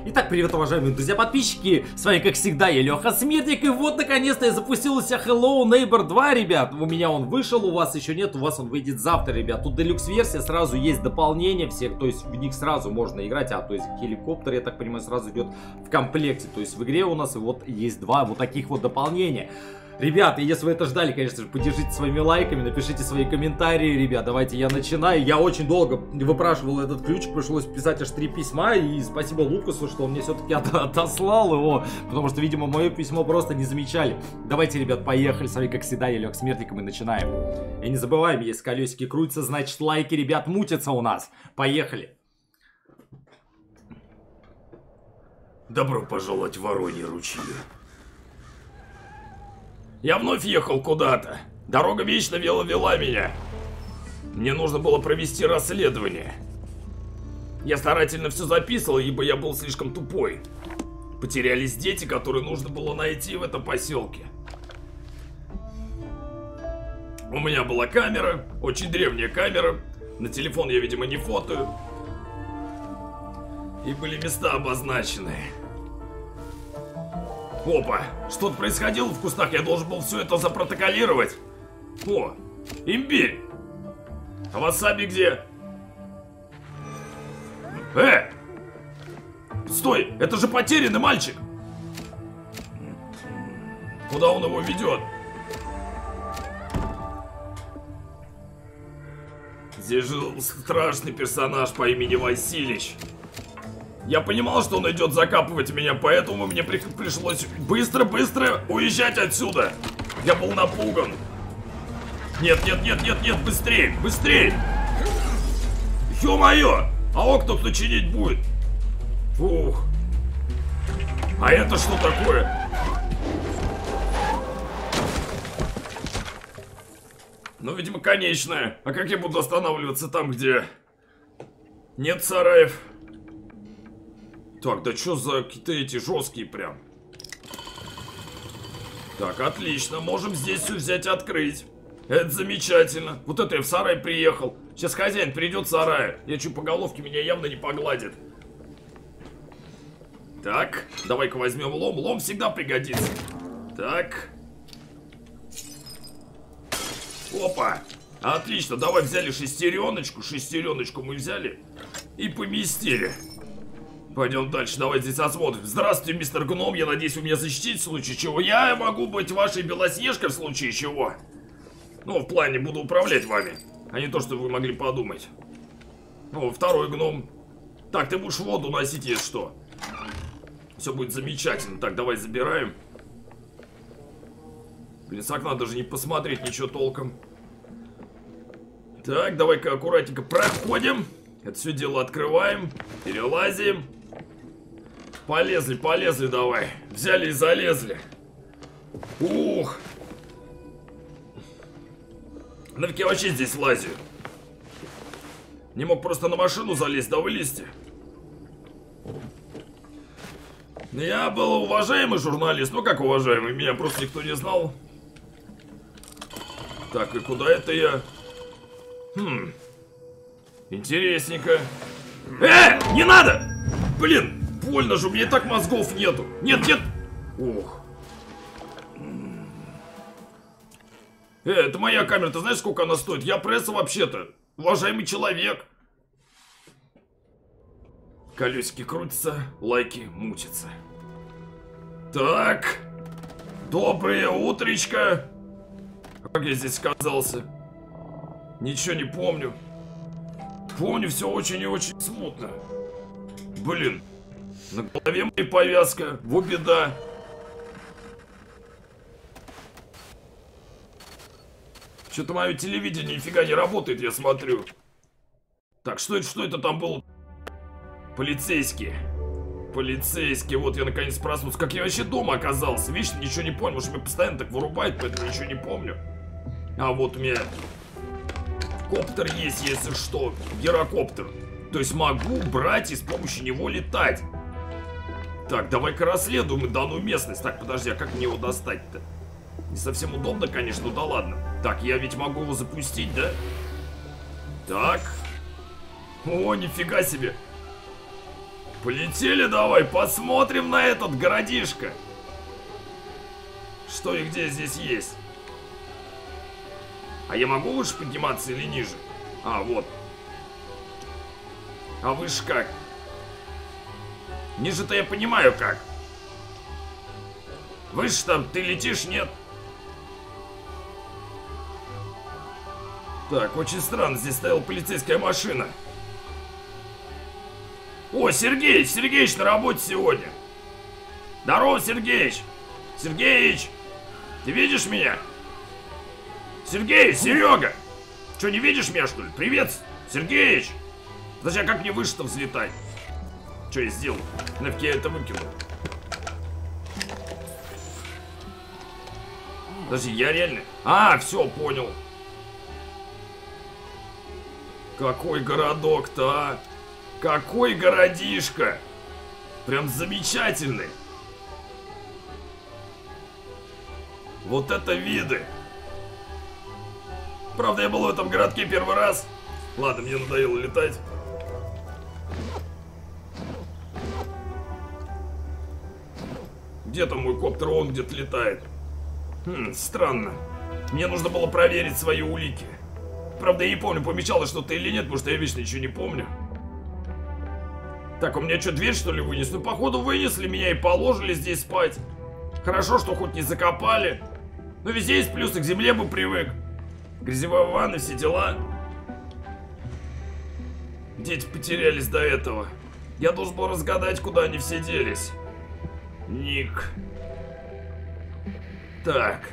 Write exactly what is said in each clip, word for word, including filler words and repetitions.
Итак, привет, уважаемые друзья-подписчики, с вами, как всегда, я Леха Смертник, и вот, наконец-то, я запустил у себя Hello Neighbor два, ребят. У меня он вышел, у вас еще нет, у вас он выйдет завтра, ребят. Тут делюкс-версия, сразу есть дополнение всех, то есть в них сразу можно играть, а, то есть геликоптер, я так понимаю, сразу идет в комплекте. То есть в игре у нас вот есть два вот таких вот дополнения. Ребята, если вы это ждали, конечно же, поддержите своими лайками, напишите свои комментарии, ребят, давайте я начинаю. Я очень долго выпрашивал этот ключ, пришлось писать аж три письма, и спасибо Лукасу, что он мне все-таки от отослал его, потому что, видимо, мое письмо просто не замечали. Давайте, ребят, поехали, с вами, как всегда, я Леха Смертник, и мы начинаем. И не забываем, если колесики крутятся, значит лайки, ребят, мутятся у нас. Поехали. Добро пожаловать в Вороньи ручьи. Я вновь ехал куда-то. Дорога вечно вела вела меня. Мне нужно было провести расследование. Я старательно все записывал, ибо я был слишком тупой. Потерялись дети, которые нужно было найти в этом поселке. У меня была камера, очень древняя камера. На телефон я, видимо, не фотою. И были места обозначены. Опа, что-то происходило в кустах, я должен был все это запротоколировать. О, имбирь. А васаби где? Э! Стой, это же потерянный мальчик. Куда он его ведет? Здесь жил страшный персонаж по имени Василич. Я понимал, что он идет закапывать меня, поэтому мне при пришлось быстро-быстро уезжать отсюда. Я был напуган. Нет, нет, нет, нет, нет, быстрее, быстрее. Ё-моё, а окна кто чинить будет? Фух. А это что такое? Ну, видимо, конечное. А как я буду останавливаться там, где нет сараев? Так, да что за какие-то эти жесткие прям. Так, отлично. Можем здесь все взять и открыть. Это замечательно. Вот это я в сарай приехал. Сейчас хозяин придет в сарай. Я чуть по головке, меня явно не погладит. Так, давай-ка возьмем лом. Лом всегда пригодится. Так. Опа. Отлично, давай взяли шестереночку. Шестереночку мы взяли и поместили. Пойдем дальше, давайте здесь осмотрим. Здравствуйте, мистер Гном, я надеюсь, вы меня защитите в случае чего. Я могу быть вашей белоснежкой в случае чего. Ну, в плане буду управлять вами, а не то, что вы могли подумать. О, второй гном. Так, ты будешь воду носить, если что. Все будет замечательно. Так, давай забираем. Блин, с окна даже не посмотреть ничего толком. Так, давай-ка аккуратненько проходим. Это все дело открываем, перелазим. Полезли, полезли давай. Взяли и залезли. Ух. Нафиг я вообще здесь лазю? Не мог просто на машину залезть, да вылезти. Я был уважаемый журналист. Ну как уважаемый, меня просто никто не знал. Так, и куда это я? Хм. Интересненько. Э, не надо! Блин, больно же, у меня и так мозгов нету. Нет, нет. Ох. Э, это моя камера, ты знаешь, сколько она стоит? Я пресса вообще-то. Уважаемый человек. Колесики крутятся, лайки мутятся. Так. Доброе утречко. Как я здесь оказался? Ничего не помню. Помню все очень и очень смутно. Блин. На голове моей повязка. Во беда. Что-то мое телевидение нифига не работает, я смотрю. Так, что это, что это там было? Полицейские. Полицейские. Вот я наконец проснулся. Как я вообще дома оказался? Вечно ничего не понял. Может, меня постоянно так вырубает, поэтому ничего не помню. А вот у меня коптер есть, если что. Гирокоптер. То есть могу брать и с помощью него летать. Так, давай-ка расследуем данную местность. Так, подожди, а как мне его достать-то? Не совсем удобно, конечно, ну да ладно. Так, я ведь могу его запустить, да? Так. О, нифига себе. Полетели давай, посмотрим на этот городишко. Что и где здесь есть? А я могу выше подниматься или ниже? А, вот. А выше как? Ниже-то я понимаю как. Выше там ты летишь, нет? Так, очень странно, здесь стояла полицейская машина. О, Сергеич, Сергеич на работе сегодня. Здорово, Сергеич. Сергеич, ты видишь меня? Сергеич, Серега. Что, не видишь меня, что ли? Привет, Сергеич. Подожди, а как мне выше-то взлетать? Что я сделал? Нафиг я это выкинул. Подожди, я реально... А, все, понял. Какой городок-то, а? Какой городишко! Прям замечательный! Вот это виды! Правда, я был в этом городке первый раз. Ладно, мне надоело летать. Где там мой коптер? Он где-то летает. Хм, странно. Мне нужно было проверить свои улики. Правда, я не помню, помечалось что-то или нет, потому что я вечно ничего не помню. Так, у меня что, дверь что ли вынесли? Ну, походу, вынесли меня и положили здесь спать. Хорошо, что хоть не закопали. Но везде есть плюсы, к земле бы привык. Грязевая ванна, все дела. Дети потерялись до этого. Я должен был разгадать, куда они все делись. Ник. Так.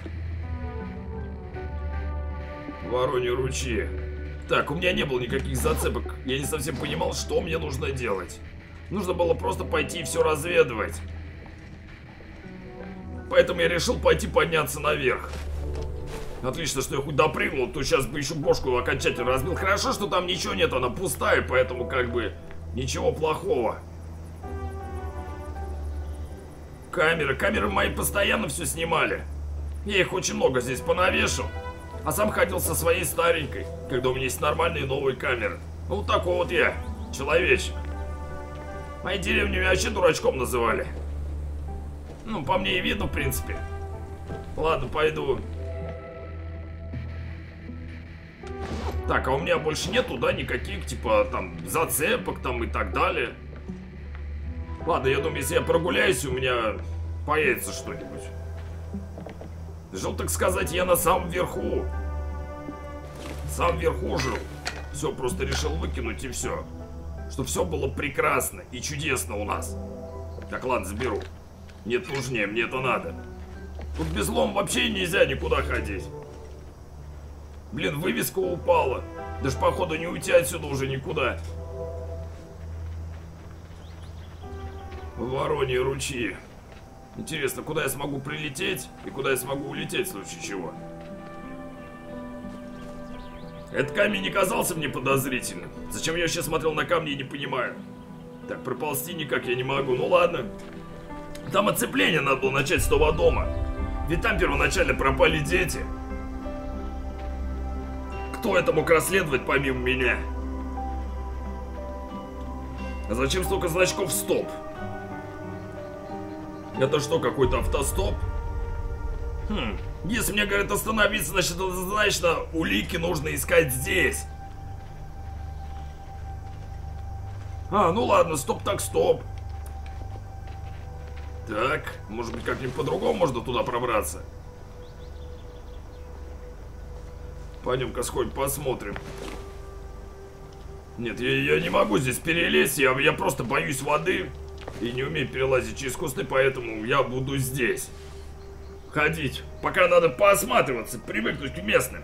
Вороньи ручьи. Так, у меня не было никаких зацепок. Я не совсем понимал, что мне нужно делать. Нужно было просто пойти и все разведывать. Поэтому я решил пойти подняться наверх. Отлично, что я хоть допрыгнул, то сейчас бы еще бошку окончательно разбил. Хорошо, что там ничего нет, она пустая, поэтому как бы ничего плохого. Камеры, камеры мои постоянно все снимали. Я их очень много здесь понавешал. А сам ходил со своей старенькой, когда у меня есть нормальные новые камеры. Ну, вот такой вот я, человечек. Мои деревни меня вообще дурачком называли. Ну, по мне и видно, в принципе. Ладно, пойду. Так, а у меня больше нету, да, никаких, типа, там, зацепок, там, и так далее. Ладно, я думаю, если я прогуляюсь, у меня появится что-нибудь. Жил, так сказать, я на самом верху. Сам вверху жил. Все, просто решил выкинуть и все. Чтобы все было прекрасно и чудесно у нас. Так, ладно, заберу. Нет, нужнее, мне это надо. Тут без лома вообще нельзя никуда ходить. Блин, вывеска упала. Даже, походу, не уйти отсюда уже никуда. Вороньи ручьи. Интересно, куда я смогу прилететь и куда я смогу улететь в случае чего? Этот камень не казался мне подозрительным. Зачем я сейчас смотрел на камни, не понимаю. Так, проползти никак я не могу. Ну ладно. Там оцепление надо было начать с того дома. Ведь там первоначально пропали дети. Кто это мог расследовать помимо меня? А зачем столько значков стоп? Это что, какой-то автостоп? Хм, если мне говорят остановиться, значит, это значит, улики нужно искать здесь. А, ну ладно, стоп так стоп. Так, может быть, как-нибудь по-другому можно туда пробраться? Пойдем-ка сходим, посмотрим. Нет, я, я не могу здесь перелезть, я, я просто боюсь воды. И не умею перелазить через кусты, поэтому я буду здесь ходить. Пока надо поосматриваться, привыкнуть к местным.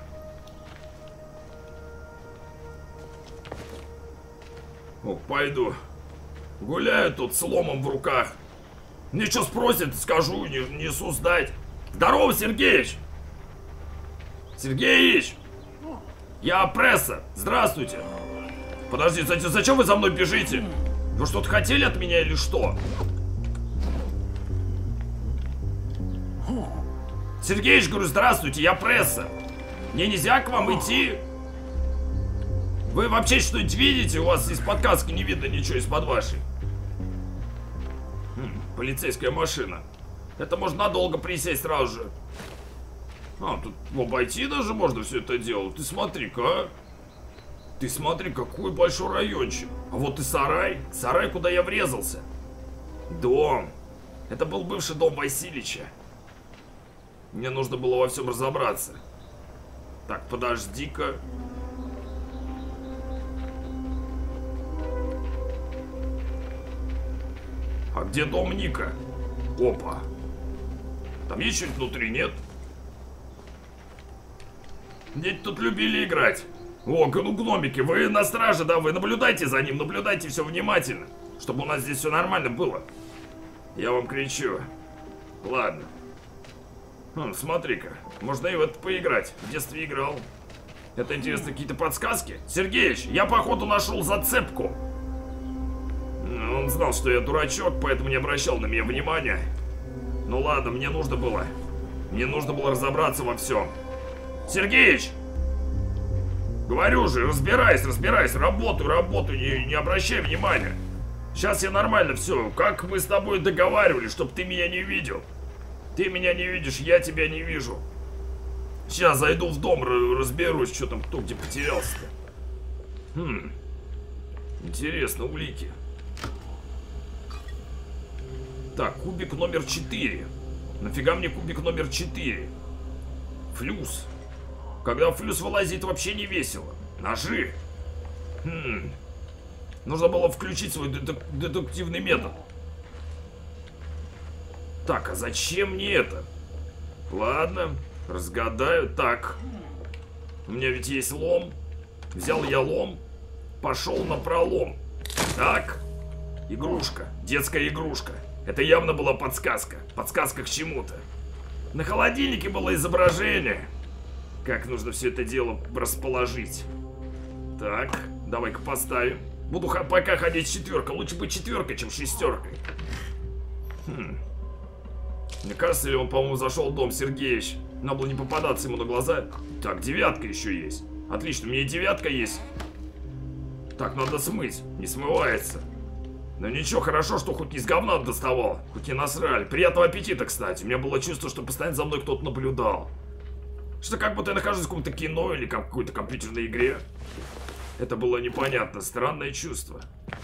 О, пойду. Гуляю тут с ломом в руках. Мне что спросят, скажу, не, несу сдать. Здорово, Сергеич! Сергеич! Я пресса, здравствуйте. Подождите, зачем, зачем вы за мной бежите? Вы что-то хотели от меня или что? Сергеич, говорю, здравствуйте, я пресса. Мне нельзя к вам идти? Вы вообще что-нибудь видите? У вас из подсказки не видно ничего из-под вашей. Полицейская машина. Это можно надолго присесть сразу же. А, тут обойти даже можно все это дело. Ты смотри-ка, а. Ты смотри, какой большой райончик. А вот и сарай. Сарай, куда я врезался. Дом. Это был бывший дом Васильича. Мне нужно было во всем разобраться. Так, подожди-ка. А где дом Ника? Опа. Там есть что-нибудь внутри, нет? Дети тут любили играть. О, ну гномики, вы на страже, да? Вы наблюдайте за ним, наблюдайте все внимательно. Чтобы у нас здесь все нормально было. Я вам кричу. Ладно. Хм, смотри-ка, можно и в это поиграть. В детстве играл. Это интересно, какие-то подсказки? Сергеич, я походу нашел зацепку. Он знал, что я дурачок, поэтому не обращал на меня внимания. Ну ладно, мне нужно было. Мне нужно было разобраться во всем. Сергеич! Говорю же, разбирайся, разбирайся, работай, работай, не, не обращай внимания. Сейчас я нормально все, как мы с тобой договаривались, чтобы ты меня не видел. Ты меня не видишь, я тебя не вижу. Сейчас зайду в дом, разберусь, что там, кто где потерялся-то. Хм. Интересно, улики. Так, кубик номер четыре. Нафига мне кубик номер четыре? Флюс. Когда флюс вылазит, вообще не весело. Ножи. Хм. Нужно было включить свой дедук дедуктивный метод. Так, а зачем мне это? Ладно, разгадаю. Так. У меня ведь есть лом. Взял я лом. Пошел на пролом. Так. Игрушка. Детская игрушка. Это явно была подсказка. Подсказка к чему-то. На холодильнике было изображение. Как нужно все это дело расположить. Так, давай-ка поставим. Буду пока ходить четверка. Лучше быть четверкой, чем шестеркой. Хм. Мне кажется, ли он, по-моему, зашел в дом Сергеевич. Надо было не попадаться ему на глаза. Так, девятка еще есть. Отлично, у меня и девятка есть. Так, надо смыть. Не смывается. Но ничего, хорошо, что хоть не с говна доставал. Хоть не насрали. Приятного аппетита, кстати. У меня было чувство, что постоянно за мной кто-то наблюдал. Что как будто я нахожусь в каком-то кино или как в какой-то компьютерной игре. Это было непонятно. Странное чувство.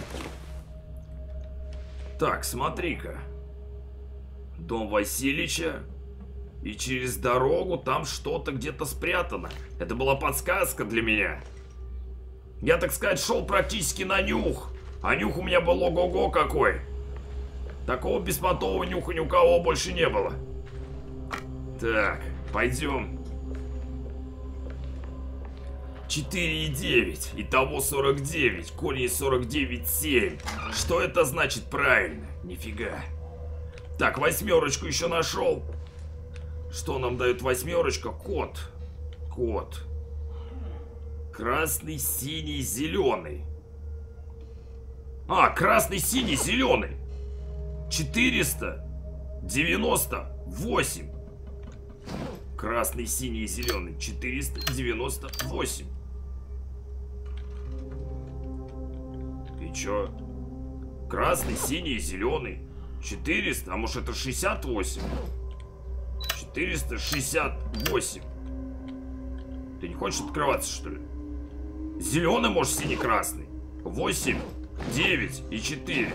Так, смотри-ка. Дом Васильича. И через дорогу там что-то где-то спрятано. Это была подсказка для меня. Я, так сказать, шел практически на нюх. А нюх у меня был ого-го какой. Такого беспонтового нюха ни у кого больше не было. Так, пойдем. четыре и девять. Итого сорок девять. Корень из сорок девять семь. Что это значит правильно? Нифига. Так, восьмерочку еще нашел. Что нам дает восьмерочка? Код. Код. Красный, синий, зеленый. А, красный, синий, зеленый. четыреста девяносто восемь. Красный, синий, зеленый. четыреста девяносто восемь. И чё? Красный, синий, зеленый. четыреста, а может это шестьдесят восемь? четыреста шестьдесят восемь. Ты не хочешь открываться, что ли? Зеленый, может, синий, красный. восемь, девять и четыре.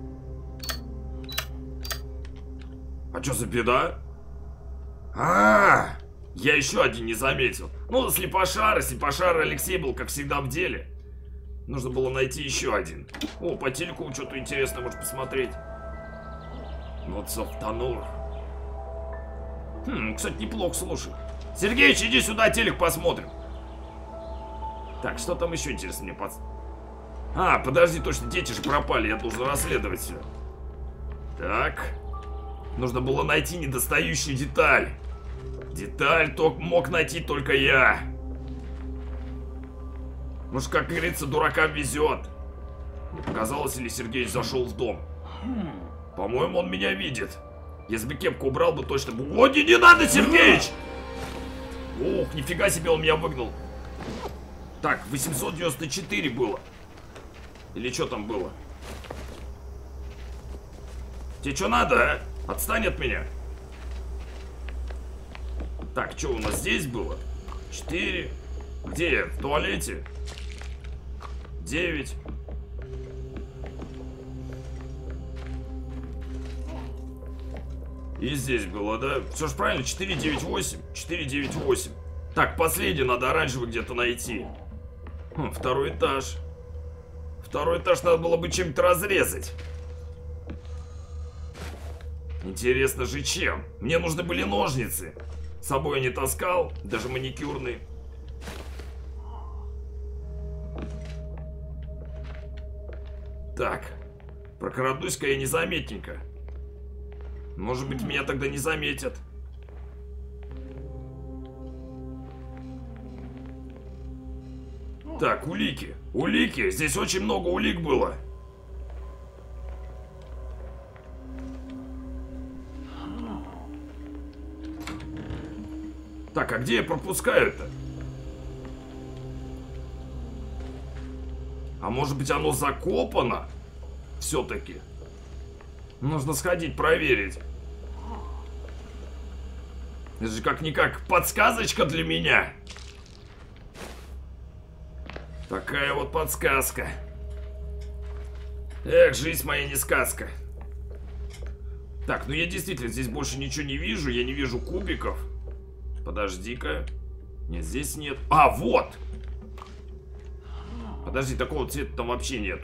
А что за беда? А, -а, а, я еще один не заметил. Ну, слепошара, слепошар Алексей был, как всегда, в деле. Нужно было найти еще один. О, по телеку что-то интересное может посмотреть. Вот софтанур. Хм, кстати, неплохо, слушай. Сергеич, иди сюда, телек посмотрим. Так, что там еще интересно мне под... А, подожди, точно, дети же пропали, я должен расследовать все. Так. Нужно было найти недостающую деталь. Деталь то мог найти только я. Может, как говорится, дуракам везет. Не показалось, ли Сергеич зашел в дом? По-моему, он меня видит. Если бы кепку убрал бы, точно бы... О, не, не надо, Сергеич! Ух, нифига себе, он меня выгнал. Так, восемьсот девяносто четыре было. Или что там было? Тебе что надо, а? Отстань от меня. Так, что у нас здесь было? Четыре. Где я? В туалете? Девять. И здесь было, да? Все же правильно, четыре, девять, восемь. четыре, девять, восемь. Так, последний надо оранжевый где-то найти. Хм, второй этаж. Второй этаж надо было бы чем-то разрезать. Интересно же чем? Мне нужны были ножницы. С собой я не таскал, даже маникюрные. Так, прокрадусь-ка я незаметненько. Может быть, меня тогда не заметят. Так, улики. Улики. Здесь очень много улик было. Так, а где я пропускаю-то? А может быть, оно закопано? Все-таки. Нужно сходить проверить. Это же как-никак подсказочка для меня. Такая вот подсказка. Эх, жизнь моя не сказка. Так, ну я действительно здесь больше ничего не вижу. Я не вижу кубиков. Подожди-ка. Нет, здесь нет. А, вот! Подожди, такого цвета там вообще нету.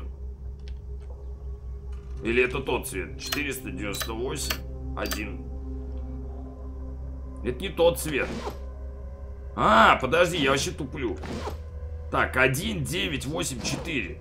Или это тот цвет? четыреста девяносто восемь. один. Это не тот цвет. А, подожди, я вообще туплю. Так, один, девять, восемь, четыре.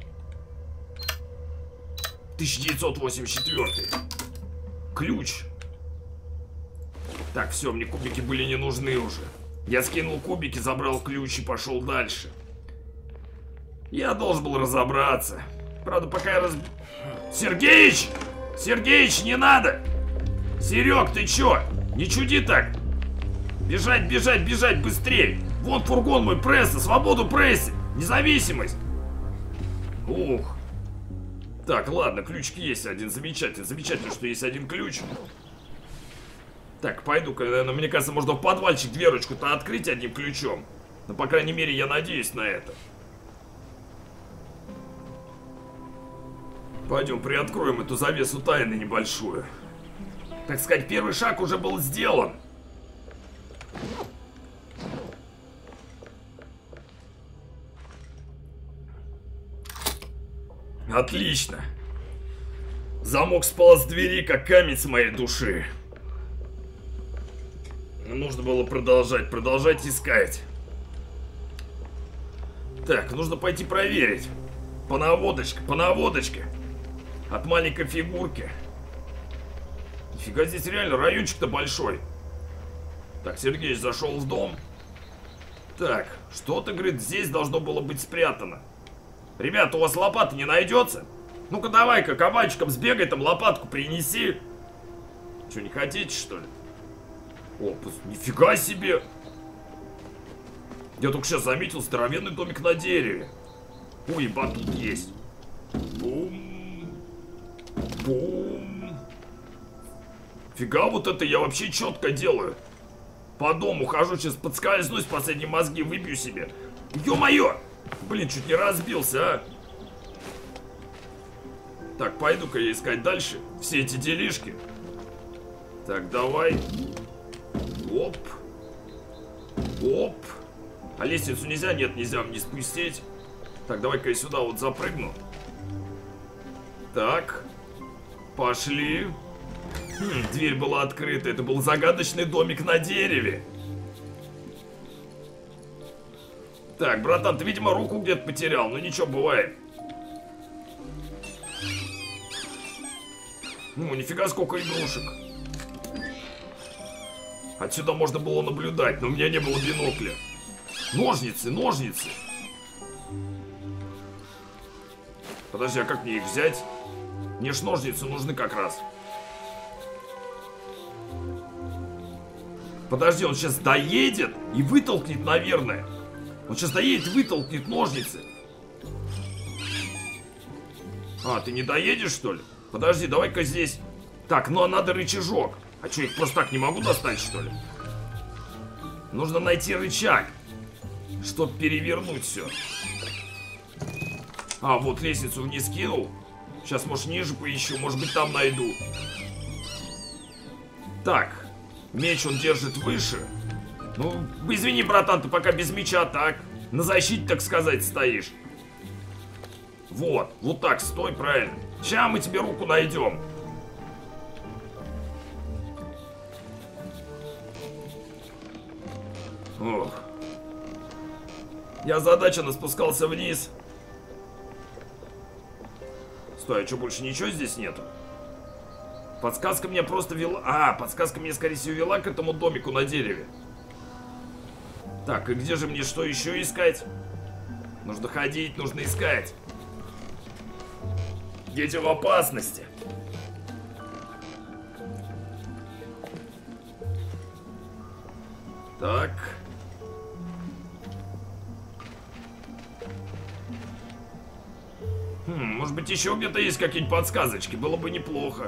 тысяча девятьсот восемьдесят четвёртый. Ключ. Так, все, мне кубики были не нужны уже. Я скинул кубики, забрал ключ и пошел дальше. Я должен был разобраться. Правда, пока я раз... Сергеич! Сергеич, не надо! Серег, ты чё? Не чуди так! Бежать, бежать, бежать быстрее! Вон фургон мой, пресса, свободу прессе! Независимость! Ух! Так, ладно, ключик есть один, замечательно. Замечательно, что есть один ключ. Так, пойду-ка, наверное, мне кажется, можно в подвальчик дверочку-то открыть одним ключом. Но, по крайней мере, я надеюсь на это. Пойдем, приоткроем эту завесу тайны небольшую. Так сказать, первый шаг уже был сделан. Отлично. Замок спал с двери, как камень с моей души. Нужно было продолжать, продолжать искать. Так, нужно пойти проверить. По наводочке, по наводочке. От маленькой фигурки. Нифига, здесь реально райончик-то большой. Так, Сергеич зашел в дом. Так, что-то, говорит, здесь должно было быть спрятано. Ребята, у вас лопата не найдется? Ну-ка давай-ка, кабачиком сбегай, там лопатку принеси. Что, не хотите, что ли? О, нифига себе! Я только сейчас заметил здоровенный домик на дереве. Ой, батут есть. Бум. Бум. Фига, вот это я вообще четко делаю. По дому хожу, сейчас подскользнусь, последние мозги выбью себе. Ё-моё! Блин, чуть не разбился, а. Так, пойду-ка я искать дальше все эти делишки. Так, давай. Оп. Оп. А лестницу нельзя? Нет, нельзя мне спустить. Так, давай-ка я сюда вот запрыгну. Так. Пошли. Хм, дверь была открыта. Это был загадочный домик на дереве. Так, братан, ты, видимо, руку где-то потерял. Ну ничего, бывает. Ну, нифига сколько игрушек. Отсюда можно было наблюдать, но у меня не было бинокля. Ножницы, ножницы. Подожди, а как мне их взять? Мне ж ножницы нужны как раз. Подожди, он сейчас доедет и вытолкнет, наверное. Он сейчас доедет и вытолкнет ножницы. А, ты не доедешь, что ли? Подожди, давай-ка здесь Так, ну а надо рычажок. А что, их просто так не могу достать, что ли? Нужно найти рычаг, чтобы перевернуть все. А, вот лестницу вниз кинул. Сейчас, может, ниже поищу, может быть, там найду. Так, меч он держит выше. Ну, извини, братан, ты пока без меча, так? На защите, так сказать, стоишь. Вот, вот так, стой, правильно. Сейчас мы тебе руку найдем. Ох. Я озадаченно спускался вниз. Стой, а что, больше ничего здесь нету? Подсказка мне просто вела... А, подсказка мне, скорее всего, вела к этому домику на дереве. Так, и где же мне что еще искать? Нужно ходить, нужно искать. Дети в опасности. Так. Хм, может быть, еще где-то есть какие-нибудь подсказочки? Было бы неплохо.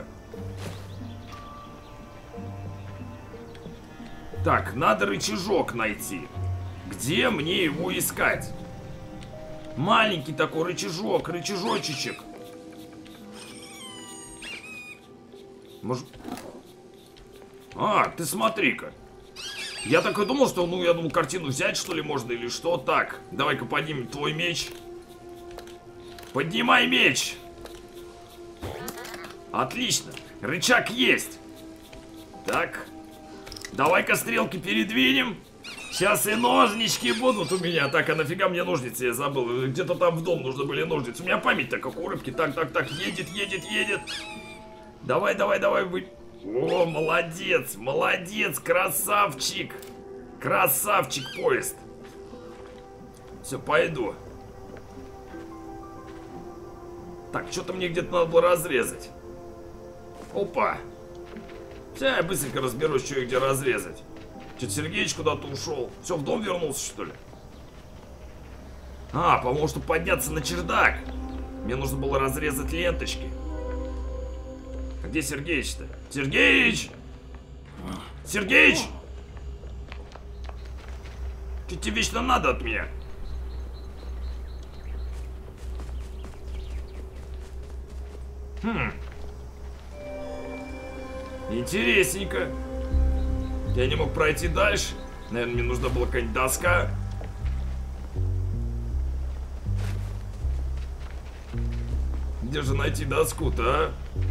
Так, надо рычажок найти. Где мне его искать? Маленький такой рычажок, рычажочечек. Может... А, ты смотри-ка. Я так и думал, что, ну, я думал, картину взять, что ли, можно, или что. Так, давай-ка поднимем твой меч. Поднимай меч. Отлично. Рычаг есть. Так. Давай-ка стрелки передвинем. Сейчас и ножнички будут у меня. Так, а нафига мне ножницы? Я забыл. Где-то там в дом нужны были ножницы. У меня память-то как у рыбки. Так, так, так. Едет, едет, едет. Давай, давай, давай. Вы... О, молодец, молодец, красавчик. Красавчик поезд. Все, пойду. Так, что-то мне где-то надо было разрезать. Опа. Сейчас я быстренько разберусь, что и где разрезать. Что-то Сергеич куда-то ушел. Все, в дом вернулся, что ли? А, по-моему, чтобы подняться на чердак, мне нужно было разрезать ленточки. А где Сергеич-то? Сергеич! Сергеич! Что тебе вечно надо от меня? Хм. Интересненько. Я не мог пройти дальше. Наверное, мне нужна была какая-нибудь доска. Где же найти доску-то, а?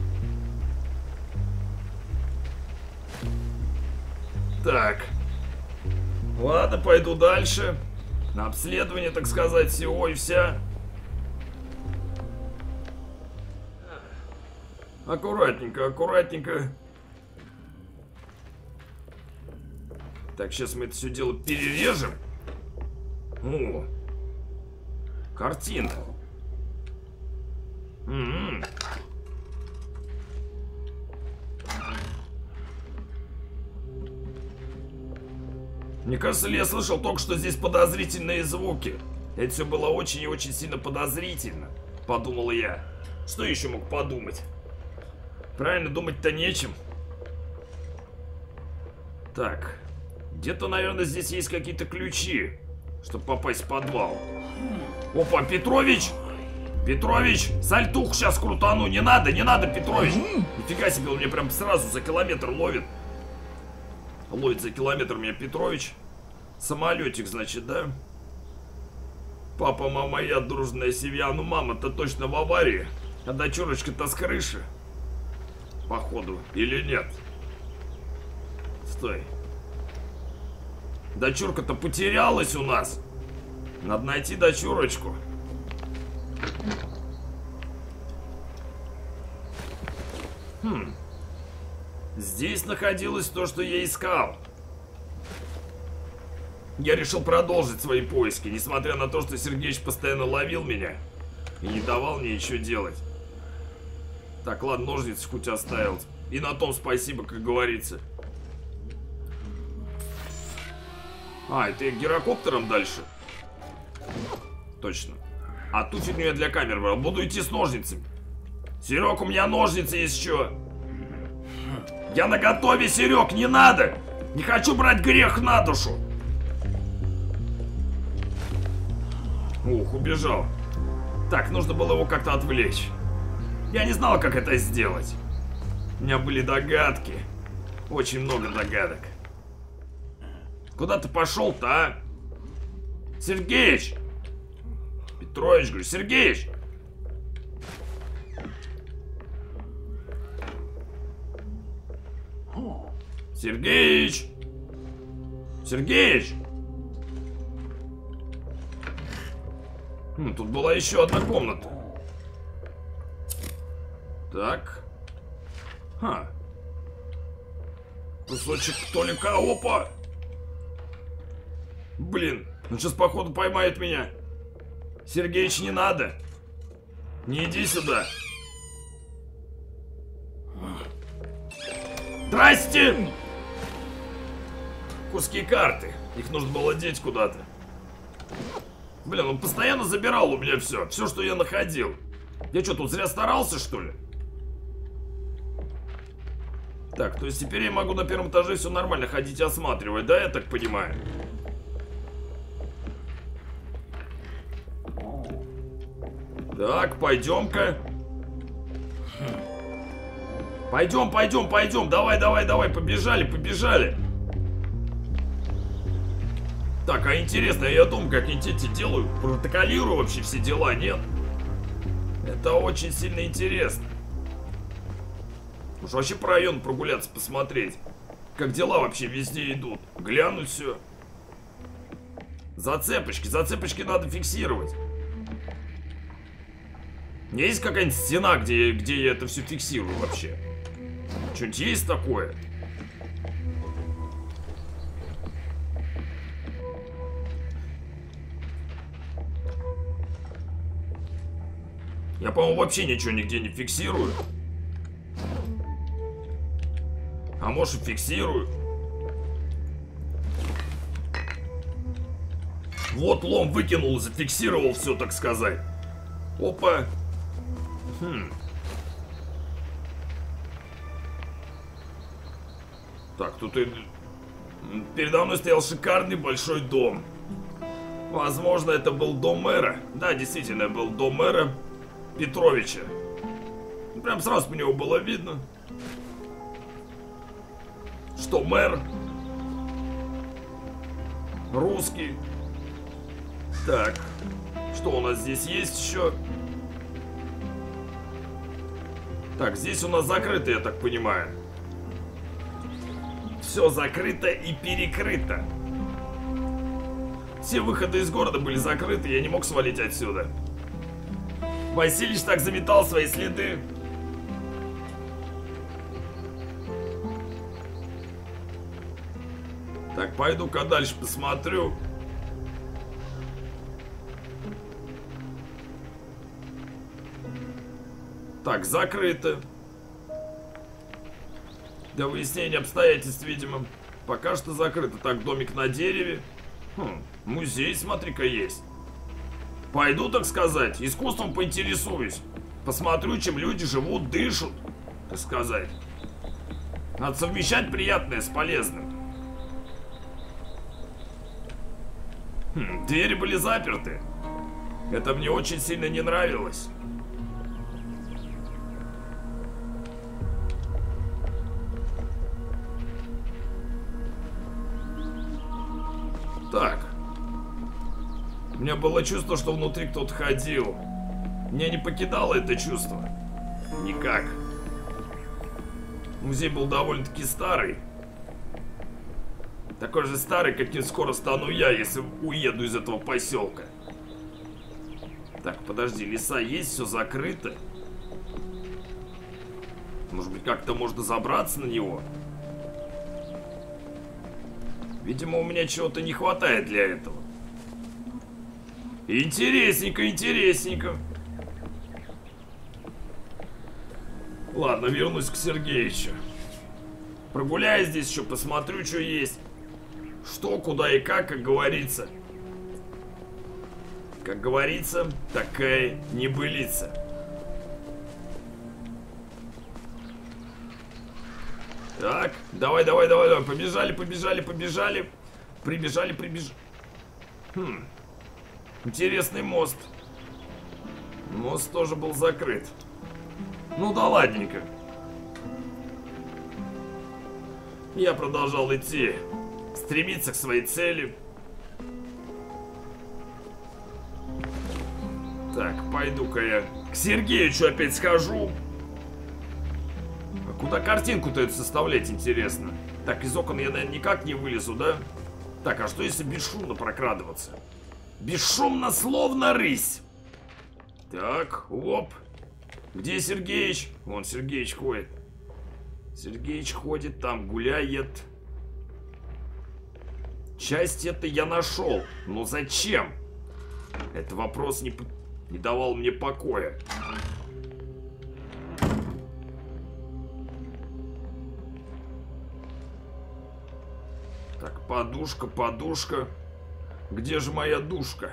Так. Ладно, пойду дальше. На обследование, так сказать, всего и вся. Аккуратненько, аккуратненько. Так, сейчас мы это все дело перережем. О, картина. М-м. Мне кажется, ли я слышал только что здесь подозрительные звуки. Это все было очень и очень сильно подозрительно, подумал я. Что еще мог подумать? Правильно, думать-то нечем. Так. Где-то, наверное, здесь есть какие-то ключи, чтобы попасть в подвал. Опа, Петрович! Петрович! Сальтух сейчас крутану! Не надо, не надо, Петрович! Нифига себе, он меня прям сразу за километр ловит. Ловит за километр меня Петрович. Самолетик, значит, да? Папа, мама, я дружная семья. Ну, мама-то точно в аварии. А дочурочка-то с крыши. Походу. Или нет? Стой. Дочурка-то потерялась у нас. Надо найти дочурочку. Хм. Здесь находилось то, что я искал. Я решил продолжить свои поиски, несмотря на то, что Сергеич постоянно ловил меня и не давал мне ничего делать. Так, ладно, ножницы хоть оставил. И на том спасибо, как говорится. А, это я гирокоптером дальше? Точно. А ту фигню я для камеры брал. Буду идти с ножницами. Серег, у меня ножницы есть еще. Я наготове, Серег, не надо! Не хочу брать грех на душу! Ух, убежал. Так, нужно было его как-то отвлечь. Я не знал, как это сделать. У меня были догадки. Очень много догадок. Куда ты пошел-то, а? Сергеич! Петрович, говорю, Сергеич! Сергеич! Сергеич! Хм, тут была еще одна комната. Так. Ха. Кусочек Толика. Опа! Блин, он сейчас походу поймает меня. Сергеич, не надо. Не иди сюда. Здрасте! Куски карты. Их нужно было деть куда-то. Блин, он постоянно забирал у меня все. Все, что я находил. Я что, тут зря старался, что ли? Так, то есть теперь я могу на первом этаже все нормально ходить и осматривать, да, я так понимаю? Так, пойдем-ка. Пойдем, пойдем, пойдем. Давай, давай, давай, побежали, побежали. Так, а интересно, я думаю, как они эти делают, протоколирую вообще все дела, нет? Это очень сильно интересно. Уж вообще по району прогуляться, посмотреть, как дела вообще везде идут. Глянуть все. Зацепочки, зацепочки надо фиксировать. У меня есть какая-нибудь стена, где, где я это все фиксирую вообще? Что-нибудь есть такое? Я, по-моему, вообще ничего нигде не фиксирую. А может, и фиксирую. Вот лом выкинул, зафиксировал все, так сказать. Опа. Хм. Так, тут и... передо мной стоял шикарный большой дом. Возможно, это был дом мэра. Да, действительно, был дом мэра Петровича. Прям сразу по него было видно, что мэр русский. Так, что у нас здесь есть еще? Так, здесь у нас закрыто, я так понимаю. Все закрыто и перекрыто. Все выходы из города были закрыты, я не мог свалить отсюда. Василич так заметал свои следы. Так, пойду-ка дальше посмотрю. Так, закрыто. Для выяснения обстоятельств, видимо, пока что закрыто. Так, домик на дереве. Хм, музей, смотри-ка, есть. Пойду, так сказать, искусством поинтересуюсь. Посмотрю, чем люди живут, дышат, так сказать. Надо совмещать приятное с полезным. Хм, двери были заперты. Это мне очень сильно не нравилось. Так. У меня было чувство, что внутри кто-то ходил. Меня не покидало это чувство. Никак. Музей был довольно-таки старый. Такой же старый, каким скоро стану я, если уеду из этого поселка. Так, подожди, леса есть, все закрыто. Может быть, как-то можно забраться на него? Видимо, у меня чего-то не хватает для этого. Интересненько, интересненько. Ладно, вернусь к Сергеичу. Прогуляюсь здесь еще, посмотрю, что есть. Что, куда и как, как говорится. Как говорится, такая небылица. Так, давай, давай, давай, давай. Побежали, побежали, побежали. Прибежали, прибежали. Хм. Интересный мост. Мост тоже был закрыт. Ну да ладненько. Я продолжал идти. Стремиться к своей цели. Так, пойду-ка я к Сергеичу опять схожу. А куда картинку-то эту составлять, интересно? Так, из окон я, наверное, никак не вылезу, да? Так, а что если бесшумно прокрадываться? Бесшумно, словно рысь. Так, оп. Где Сергеич? Вон Сергеич ходит. Сергеич ходит там, гуляет. Часть это я нашел. Но зачем? Этот вопрос не, не давал мне покоя. Так, подушка, подушка. Где же моя душка?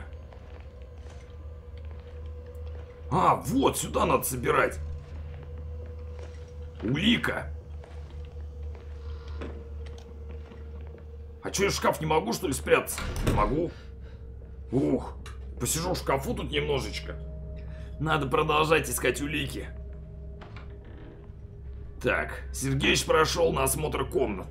А, вот, сюда надо собирать. Улика. А что, я в шкаф не могу, что ли, спрятаться? Не могу. Ух, посижу в шкафу тут немножечко. Надо продолжать искать улики. Так, Сергеич прошел на осмотр комнат.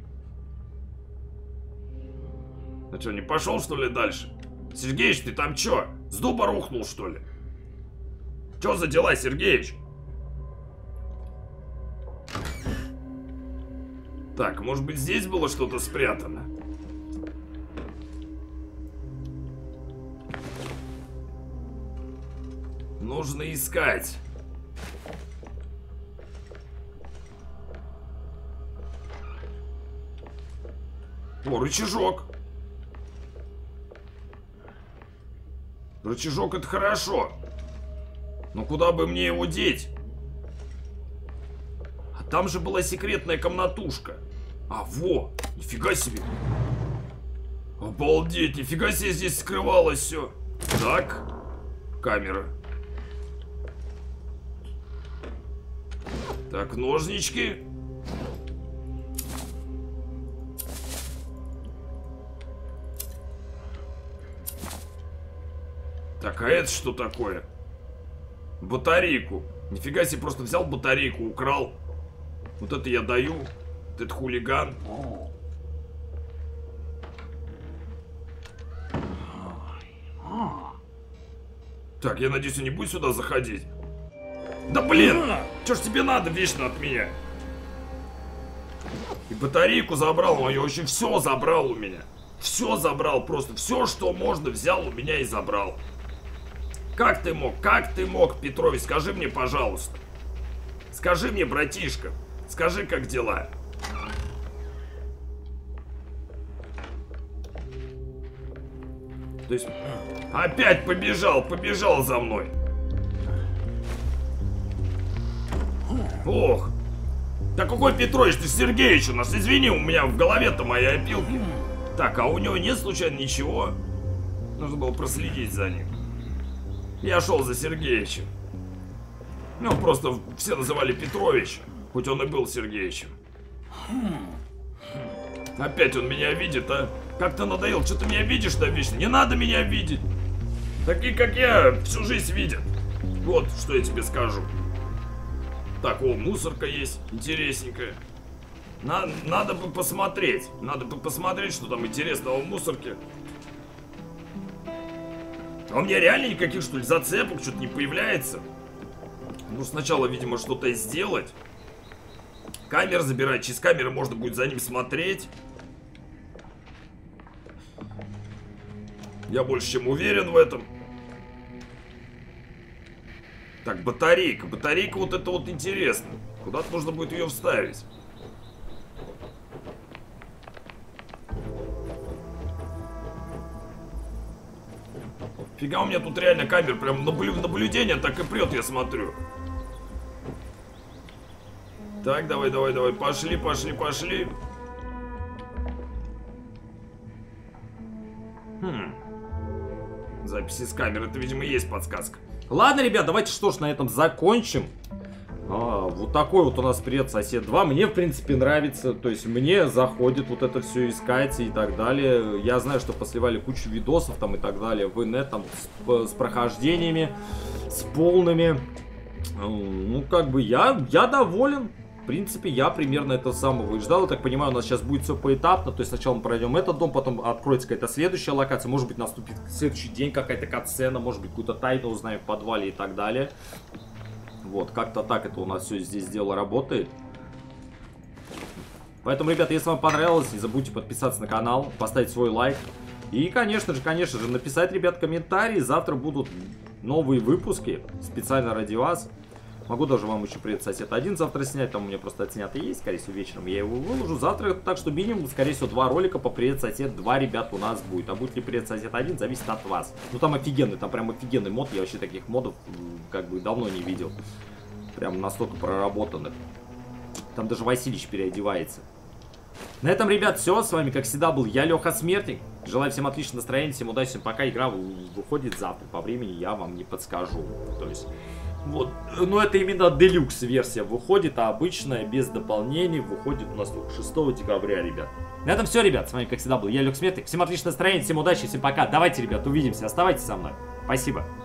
А что, не пошел, что ли, дальше? Сергеич, ты там что? С дуба рухнул, что ли? Что за дела, Сергеич? Так, может быть, здесь было что-то спрятано? Нужно искать. О, рычажок. Рычажок — это хорошо. Но куда бы мне его деть? А там же была секретная комнатушка. А, во! Нифига себе! Обалдеть! Нифига себе здесь скрывалось все! Так, камера. Так, ножнички. Так, а это что такое? Батарейку. Нифига себе, просто взял батарейку, украл. Вот это я даю. Вот это хулиган. Так, я надеюсь, он не будет сюда заходить. Да блин! Что ж тебе надо вечно от меня? И батарейку забрал, мое вообще все забрал у меня. Все забрал, просто все, что можно, взял у меня и забрал. Как ты мог? Как ты мог, Петрович? Скажи мне, пожалуйста. Скажи мне, братишка. Скажи, как дела? То есть, опять побежал, побежал за мной. Ох. Да какой Петрович, ты Сергеич у нас. Извини, у меня в голове-то мои опилки. Так, а у него нет случайно ничего? Нужно было проследить за ним. Я шел за Сергеичем. Ну, просто все называли Петрович, хоть он и был Сергеичем. Опять он меня видит, а? Как-то надоел. Что ты меня видишь-то вечно? Не надо меня видеть. Такие, как я, всю жизнь видят. Вот, что я тебе скажу. Так, о, мусорка есть, интересненькая. На, надо бы посмотреть. Надо бы посмотреть, что там интересного в мусорке. А у меня реально никаких, что ли, зацепок, что-то не появляется. Ну, сначала, видимо, что-то сделать. Камеру забирать. Через камеры можно будет за ним смотреть. Я больше чем уверен в этом. Так, батарейка. Батарейка вот это вот интересно. Куда-то нужно будет ее вставить. Фига, у меня тут реально камер прям наблю... наблюдение так и прет, я смотрю. Так, давай, давай, давай. Пошли, пошли, пошли. Хм. Записи с камеры. Это, видимо, и есть подсказка. Ладно, ребят, давайте что ж на этом закончим. А, вот такой вот у нас Привет, сосед два. Мне, в принципе, нравится. То есть, мне заходит вот это все искать и так далее. Я знаю, что посливали кучу видосов там и так далее в инет, там, с, с прохождениями, с полными. Ну, как бы, я, я доволен. В принципе, я примерно это самого и ждал. Я так понимаю, у нас сейчас будет все поэтапно. То есть, сначала мы пройдем этот дом, потом откроется какая-то следующая локация. Может быть, наступит следующий день какая-то катсцена, может быть, какую-то тайну узнаем в подвале и так далее. Вот, как-то так это у нас все здесь дело работает. Поэтому, ребята, если вам понравилось, не забудьте подписаться на канал, поставить свой лайк. И, конечно же, конечно же, написать, ребят, комментарии. Завтра будут новые выпуски специально ради вас. Могу даже вам еще Привет, сосед один завтра снять. Там у меня просто отснятый есть, скорее всего, вечером я его выложу. Завтра, так что минимум, скорее всего, два ролика по Привет, сосед два, ребят, у нас будет. А будет ли Привет, сосед один, зависит от вас. Ну, там офигенный, там прям офигенный мод. Я вообще таких модов, как бы, давно не видел. Прям настолько проработанных. Там даже Васильевич переодевается. На этом, ребят, все. С вами, как всегда, был я, Леха Смертник. Желаю всем отличного настроения, всем удачи, всем пока. Игра выходит завтра. По времени я вам не подскажу. То есть... Вот, но это именно делюкс версия выходит, а обычная без дополнений выходит у нас только шестого декабря, ребят. На этом все, ребят, с вами как всегда был я, Леха Смертник. Всем отличного настроения, всем удачи, всем пока. Давайте, ребят, увидимся, оставайтесь со мной. Спасибо.